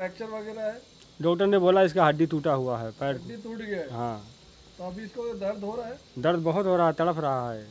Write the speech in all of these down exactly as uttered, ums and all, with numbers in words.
Fracture वगैरह है? Doctor ने बोला इसका हड्डी टूटा हुआ है, पैर हड्डी टूट गया है। हाँ। तो अभी इसको दर्द हो रहा है? दर्द बहुत हो रहा है, तड़प रहा है।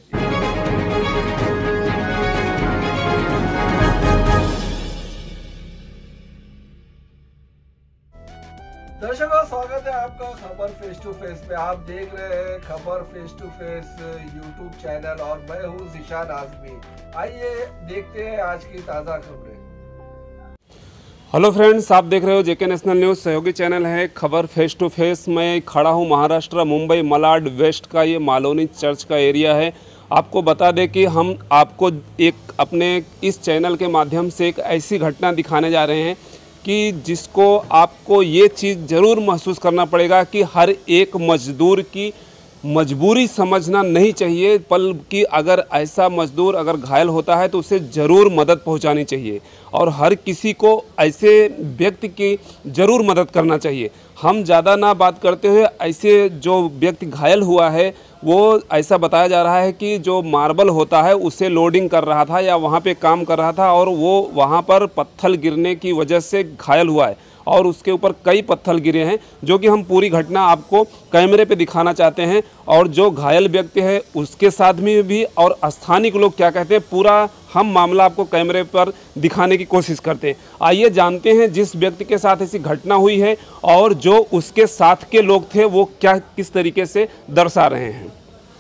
दर्शकों, स्वागत है आपका खबर फेस टू फेस में। आप देख रहे हैं खबर face to face YouTube channel और मैं हूं ज़ीशान आज़मी। आइए देखते हैं आज की ताज़ा खबरें। हेलो फ्रेंड्स, आप देख रहे हो जेके नेशनल न्यूज़ सहयोगी चैनल है खबर फेस टू फेस। मैं खड़ा हूं महाराष्ट्र मुंबई मलाड वेस्ट का ये मालोनी चर्च का एरिया है। आपको बता दें कि हम आपको एक अपने इस चैनल के माध्यम से एक ऐसी घटना दिखाने जा रहे हैं कि जिसको आपको ये चीज़ ज़रूर महसूस करना पड़ेगा कि हर एक मज़दूर की मजबूरी समझना नहीं चाहिए, बल्कि अगर ऐसा मज़दूर अगर घायल होता है तो उसे ज़रूर मदद पहुंचानी चाहिए और हर किसी को ऐसे व्यक्ति की ज़रूर मदद करना चाहिए। हम ज़्यादा ना बात करते हुए ऐसे जो व्यक्ति घायल हुआ है वो ऐसा बताया जा रहा है कि जो मार्बल होता है उसे लोडिंग कर रहा था या वहाँ पे काम कर रहा था और वो वहाँ पर पत्थर गिरने की वजह से घायल हुआ है और उसके ऊपर कई पत्थर गिरे हैं, जो कि हम पूरी घटना आपको कैमरे पे दिखाना चाहते हैं। और जो घायल व्यक्ति है उसके साथ में भी और स्थानीय लोग क्या कहते हैं, पूरा हम मामला आपको कैमरे पर दिखाने की कोशिश करते हैं। आइए जानते हैं जिस व्यक्ति के साथ ऐसी घटना हुई है और जो उसके साथ के लोग थे वो क्या किस तरीके से दर्शा रहे हैं।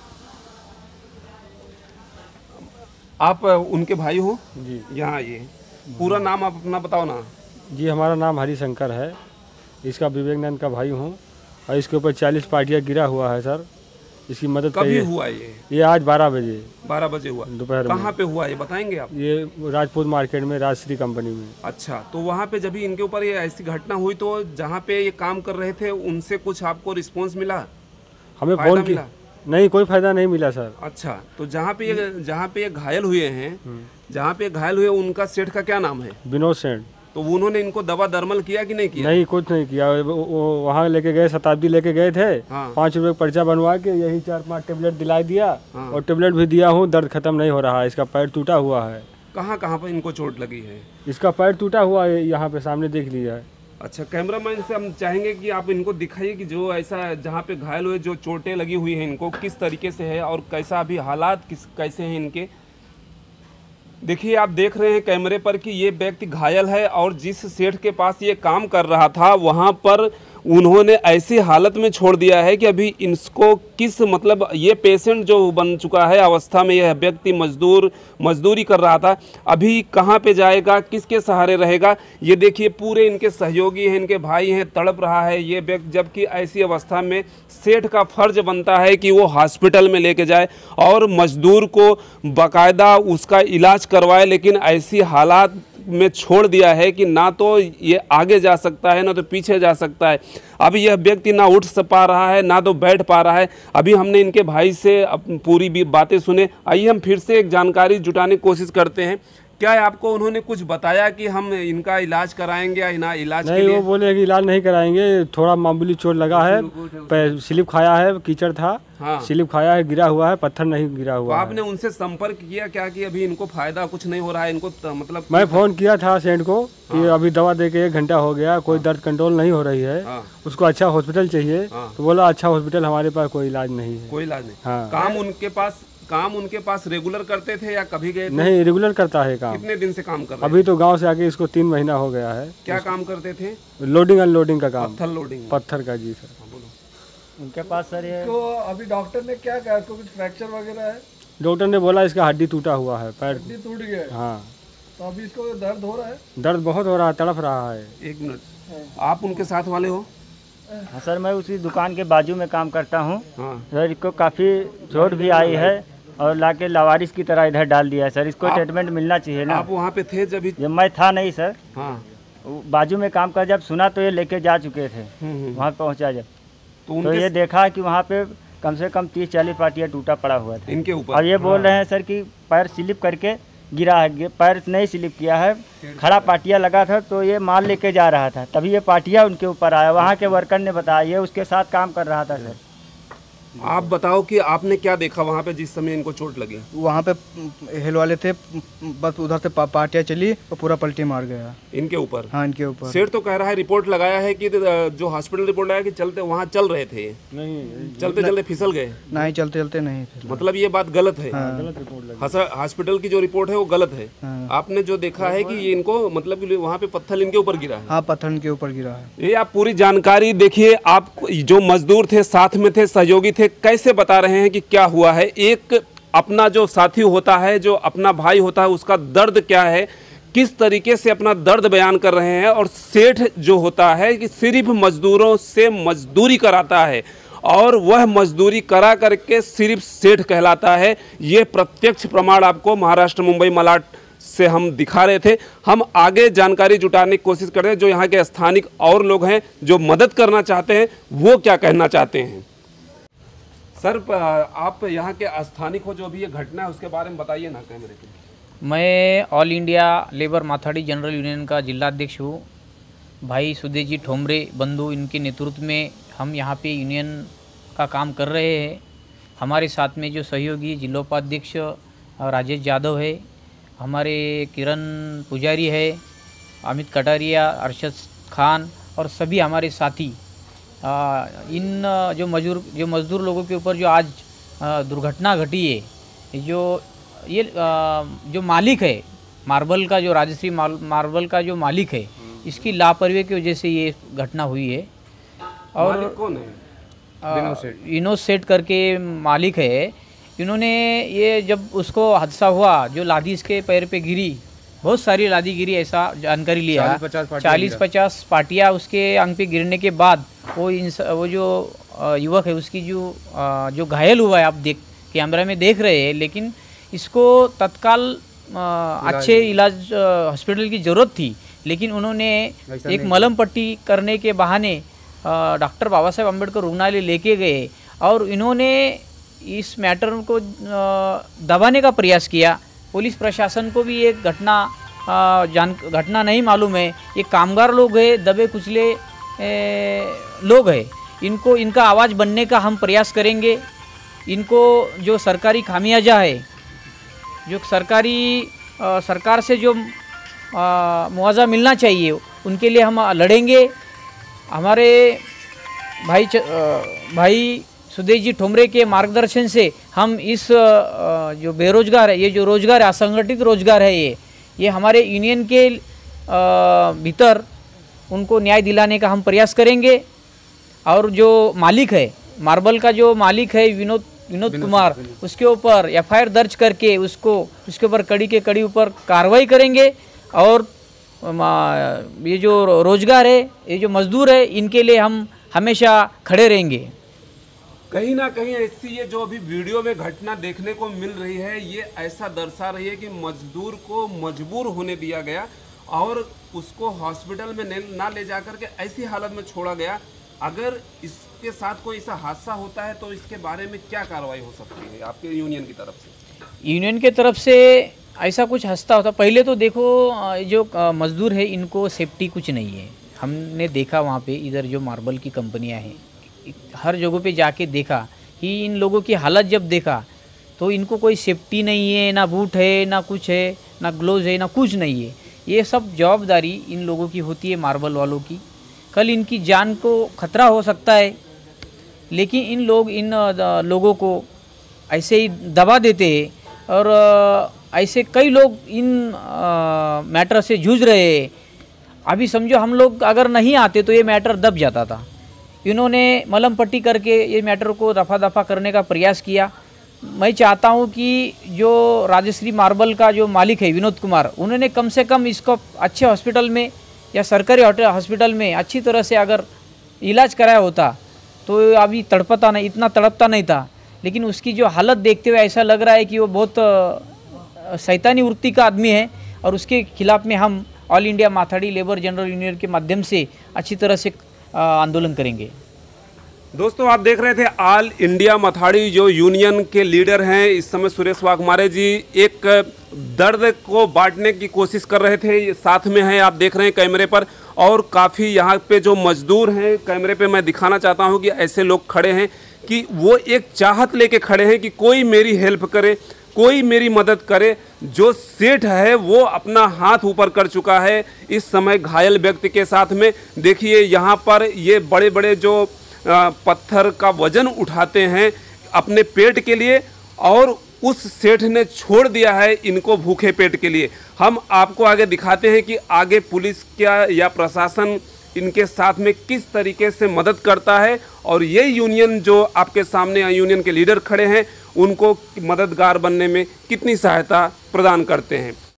आप उनके भाई हो जी। यहाँ आइए, पूरा नाम आप अपना बताओ ना। जी, हमारा नाम हरिशंकर है, इसका विवेकानंद का भाई हूँ और इसके ऊपर चालीस पार्टियाँ गिरा हुआ है सर। इसकी मदद कभी करिए। हुआ ये? ये आज बारह बजे बारह बजे हुआ दोपहर में। कहाँ पे हुआ ये बताएंगे आप? ये राजपूत मार्केट में राजश्री कंपनी में। अच्छा, तो वहाँ पे जब भी इनके ऊपर ये ऐसी घटना हुई तो जहाँ पे ये काम कर रहे थे उनसे कुछ आपको रिस्पॉन्स मिला? हमें फायदा फोन मिला? नहीं, कोई फायदा नहीं मिला सर। अच्छा, तो जहाँ पे ये जहाँ पे ये घायल हुए हैं, जहाँ पे घायल हुए उनका सेठ का क्या नाम है? विनोद सेठ। तो उन्होंने इनको दवा दरमल किया कि नहीं किया? नहीं, कुछ नहीं किया। वो वहाँ लेके गए, शताब्दी लेके गए थे। हाँ। पाँच रुपए पर्चा बनवा के यही चार पांच टेबलेट दिला दिया। हाँ। और टेबलेट भी दिया हूँ, दर्द खत्म नहीं हो रहा है। इसका पैर टूटा हुआ है। कहाँ कहाँ पर इनको चोट लगी है? इसका पैर टूटा हुआ है, यहाँ पे सामने देख लिया है। अच्छा, कैमरामैन से हम चाहेंगे कि आप इनको दिखाइए कि जो ऐसा जहाँ पे घायल हुए, जो चोटें लगी हुई हैं इनको किस तरीके से है और कैसा अभी हालात किस कैसे हैं इनके। देखिए, आप देख रहे हैं कैमरे पर कि ये व्यक्ति घायल है और जिस सेठ के पास ये काम कर रहा था वहाँ पर उन्होंने ऐसी हालत में छोड़ दिया है कि अभी इसको किस मतलब ये पेशेंट जो बन चुका है अवस्था में, यह व्यक्ति मजदूर मजदूरी कर रहा था, अभी कहाँ पे जाएगा, किसके सहारे रहेगा। ये देखिए, पूरे इनके सहयोगी हैं, इनके भाई हैं, तड़प रहा है ये व्यक्ति। जबकि ऐसी अवस्था में सेठ का फर्ज बनता है कि वो हॉस्पिटल में लेके जाए और मजदूर को बाकायदा उसका इलाज करवाए, लेकिन ऐसी हालात में छोड़ दिया है कि ना तो ये आगे जा सकता है ना तो पीछे जा सकता है। अभी यह व्यक्ति ना उठ पा रहा है ना तो बैठ पा रहा है। अभी हमने इनके भाई से पूरी भी बातें सुने। आइए हम फिर से एक जानकारी जुटाने की कोशिश करते हैं। क्या है आपको उन्होंने कुछ बताया कि हम इनका इलाज कराएंगे या इना इलाज नहीं, के लिए? वो बोले कि इलाज नहीं कराएंगे, थोड़ा मामूली चोट लगा है, पैर स्लिप खाया है, कीचड़ था। हाँ। स्लिप खाया है, गिरा हुआ है, पत्थर नहीं गिरा तो हुआ है। आपने उनसे संपर्क किया क्या कि अभी इनको फायदा कुछ नहीं हो रहा है इनको त- मतलब? मैं फोन किया था सेठ को कि अभी दवा दे के एक घंटा हो गया, कोई दर्द कंट्रोल नहीं हो रही है, हाँ। उसको अच्छा हॉस्पिटल चाहिए। हाँ। तो बोला अच्छा हॉस्पिटल हमारे पास कोई इलाज नहीं है। कोई इलाज नहीं। हाँ। काम उनके पास काम उनके पास रेगुलर करते थे या कभी गए थे? नहीं, रेगुलर करता है काम। कितने दिन से काम कर रहे अभी तो गांव से आके इसको तीन महीना हो गया है। क्या काम करते थे? लोडिंग अनलोडिंग का काम। पत्थर लोडिंग। पत्थर का। जी सर। हाँ, बोलो। उनके पास सर ये तो अभी डॉक्टर ने क्या कहा? इसको कुछ फ्रैक्चर वगैरह है? डॉक्टर ने बोला इसका हड्डी टूटा हुआ है, पैर। हड्डी टूट गया है। हाँ। तो अभी इसको दर्द हो रहा है? दर्द बहुत हो रहा है, तड़प रहा है। एक मिनट, आप उनके साथ वाले हो? हाँ सर, मैं उसी दुकान के बाजू में काम करता हूँ। हाँ। सर इसको काफ़ी चोट भी आई है और लाके लावारिस की तरह इधर डाल दिया है सर। इसको ट्रीटमेंट मिलना चाहिए ना। आप वहाँ पे थे जब? जब मैं था नहीं सर, हाँ। वो बाजू में काम कर, जब सुना तो ये लेके जा चुके थे। हम्म, हम्म। वहाँ पहुँचा जब तो तो उनके ये देखा कि वहाँ पे कम से कम तीस चालीस पार्टियाँ टूटा पड़ा हुआ था इनके ऊपर। और ये बोल रहे हैं सर कि पैर स्लिप करके गिरा है। पैर नहीं स्लिप किया है, खड़ा पाटिया लगा था तो ये माल लेके जा रहा था, तभी ये पाटिया उनके ऊपर आया। वहाँ के वर्कर ने बताया, ये उसके साथ काम कर रहा था सर। आप बताओ कि आपने क्या देखा वहाँ पे जिस समय इनको चोट लगी? वहाँ पे हिल वाले थे, बस उधर से पा, पार्टियाँ चली और पूरा पलटी मार गया इनके ऊपर। हाँ, इनके ऊपर। सेठ तो कह रहा है, रिपोर्ट लगाया है कि जो हॉस्पिटल रिपोर्ट आया कि चलते वहाँ चल रहे थे, नहीं चलते चलते फिसल गए। नहीं, चलते चलते नहीं थे। मतलब ये बात गलत है। गलत रिपोर्ट लगी। हॉस्पिटल की जो रिपोर्ट है वो गलत है। हाँ। आपने जो देखा है कि ये इनको मतलब कि वहाँ पे पत्थर इनके ऊपर गिरा है। हाँ, पत्थर इनके ऊपर गिरा है। ये आप पूरी जानकारी देखिए। आप जो मजदूर थे, साथ में थे, सहयोगी थे, कैसे बता रहे हैं कि क्या हुआ है। एक अपना जो साथी होता है, जो अपना भाई होता है, उसका दर्द क्या है, किस तरीके से अपना दर्द बयान कर रहे हैं। और सेठ जो होता है कि सिर्फ मजदूरों से मजदूरी कराता है और वह मजदूरी करा करके सिर्फ सेठ कहलाता है। ये प्रत्यक्ष प्रमाण आपको महाराष्ट्र मुंबई मलाड से हम दिखा रहे थे। हम आगे जानकारी जुटाने की कोशिश कर रहे हैं। जो यहाँ के स्थानिक और लोग हैं जो मदद करना चाहते हैं, वो क्या कहना चाहते हैं। सर, आप यहाँ के स्थानिक हो, जो अभी ये घटना है उसके बारे में बताइए ना कैमरे पे। मैं all India labour Mathadi general union का जिलाध्यक्ष हूँ। भाई सुदेश जी ठोमरे बंधु, इनके नेतृत्व में हम यहाँ पे यूनियन का काम कर रहे हैं। हमारे साथ में जो सहयोगी जिलोपाध्यक्ष राजेश यादव है, हमारे किरण पुजारी है, अमित कटारिया, अरशद खान और सभी हमारे साथी। आ, इन जो मजदूर जो मज़दूर लोगों के ऊपर जो आज आ, दुर्घटना घटी है, जो ये आ, जो मालिक है मार्बल का, जो राजश्री मार्बल का जो मालिक है, इसकी लापरवाही की वजह से ये घटना हुई है। और मालिक कौन है? विनोद सेठ करके मालिक है। इन्होंने ये जब उसको हादसा हुआ, जो लादी इसके पैर पे गिरी, बहुत सारी लादी गिरी, ऐसा जानकारी लिया। चालीस पचास पार्टियाँ उसके अंग पे गिरने के बाद वो इंस वो जो युवक है उसकी जो जो घायल हुआ है, आप देख कैमरा में देख रहे हैं। लेकिन इसको तत्काल अच्छे इलाज हॉस्पिटल की ज़रूरत थी, लेकिन उन्होंने एक मलम पट्टी करने के बहाने डॉक्टर बाबा साहेब अम्बेडकर रुग्णालय लेके गए और इन्होंने इस मैटर को दबाने का प्रयास किया। पुलिस प्रशासन को भी एक घटना जान घटना नहीं मालूम है। ये कामगार लोग हैं, दबे कुचले लोग हैं। इनको इनका आवाज़ बनने का हम प्रयास करेंगे। इनको जो सरकारी खामियाजा है, जो सरकारी आ, सरकार से जो मुआवजा मिलना चाहिए, उनके लिए हम लड़ेंगे। हमारे भाई च, आ, भाई सुदेश जी ठोमरे के मार्गदर्शन से हम इस जो बेरोजगार है, ये जो रोजगार है, असंगठित रोजगार है, ये ये हमारे यूनियन के भीतर उनको न्याय दिलाने का हम प्रयास करेंगे। और जो मालिक है मार्बल का, जो मालिक है विनोद विनोद कुमार, उसके ऊपर एफ आई आर दर्ज करके उसको उसके ऊपर कड़ी के कड़ी ऊपर कार्रवाई करेंगे। और ये जो रोजगार है, ये जो मजदूर है, इनके लिए हम हमेशा खड़े रहेंगे। कहीं ना कहीं ऐसी ये जो अभी वीडियो में घटना देखने को मिल रही है, ये ऐसा दर्शा रही है कि मजदूर को मजबूर होने दिया गया और उसको हॉस्पिटल में ना ले जाकर के ऐसी हालत में छोड़ा गया। अगर इसके साथ कोई ऐसा हादसा होता है तो इसके बारे में क्या कार्रवाई हो सकती है आपके यूनियन की तरफ से? यूनियन की तरफ से ऐसा कुछ हादसा होता, पहले तो देखो जो मजदूर है इनको सेफ्टी कुछ नहीं है। हमने देखा वहाँ पे, इधर जो मार्बल की कंपनियाँ हैं, हर जगह पे जाके देखा कि इन लोगों की हालत जब देखा तो इनको कोई सेफ्टी नहीं है, ना बूट है, ना कुछ है, ना ग्लोव्स है, ना कुछ नहीं है। ये सब जवाबदारी इन लोगों की होती है, मार्बल वालों की। कल इनकी जान को खतरा हो सकता है, लेकिन इन लोग इन लोगों को ऐसे ही दबा देते हैं। और ऐसे कई लोग इन मैटर से जूझ रहे हैं। अभी समझो हम लोग अगर नहीं आते तो ये मैटर दब जाता था। इन्होंने मलम पट्टी करके ये मैटर को दफ़ा दफ़ा करने का प्रयास किया। मैं चाहता हूं कि जो राजश्री मार्बल का जो मालिक है विनोद कुमार, उन्होंने कम से कम इसको अच्छे हॉस्पिटल में या सरकारी हॉस्पिटल में अच्छी तरह से अगर इलाज कराया होता तो अभी तड़पता नहीं, इतना तड़पता नहीं था। लेकिन उसकी जो हालत देखते हुए ऐसा लग रहा है कि वो बहुत शैतानी वृत्ति का आदमी है। और उसके खिलाफ में हम all India Mathadi labour general union के माध्यम से अच्छी तरह से आंदोलन करेंगे। दोस्तों, आप देख रहे थे ऑल इंडिया मथाड़ी जो यूनियन के लीडर हैं इस समय सुरेश वाघमारे जी, एक दर्द को बांटने की कोशिश कर रहे थे। साथ में हैं, आप देख रहे हैं कैमरे पर, और काफ़ी यहाँ पे जो मजदूर हैं, कैमरे पे मैं दिखाना चाहता हूँ कि ऐसे लोग खड़े हैं कि वो एक चाहत लेके खड़े हैं कि कोई मेरी हेल्प करे, कोई मेरी मदद करे। जो सेठ है वो अपना हाथ ऊपर कर चुका है इस समय घायल व्यक्ति के साथ में। देखिए यहाँ पर ये बड़े बड़े जो पत्थर का वजन उठाते हैं अपने पेट के लिए, और उस सेठ ने छोड़ दिया है इनको भूखे पेट के लिए। हम आपको आगे दिखाते हैं कि आगे पुलिस क्या या प्रशासन इनके साथ में किस तरीके से मदद करता है, और ये यूनियन जो आपके सामने यूनियन के लीडर खड़े हैं उनको मददगार बनने में कितनी सहायता प्रदान करते हैं।